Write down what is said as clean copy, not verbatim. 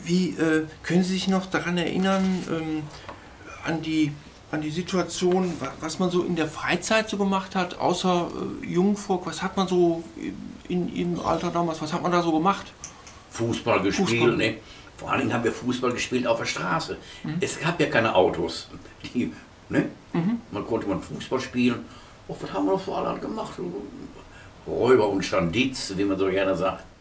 Können Sie sich noch daran erinnern, an die Situation, was man so in der Freizeit so gemacht hat, außer Jungvolk? Was hat man so in Ihrem Alter damals, was hat man da so gemacht? Fußball gespielt, ne? Vor allen Dingen haben wir Fußball gespielt auf der Straße. Es gab ja keine Autos. Ne? Man konnte Fußball spielen. Oh, was haben wir noch so alle gemacht? Räuber und Schanditz, wie man so gerne sagt.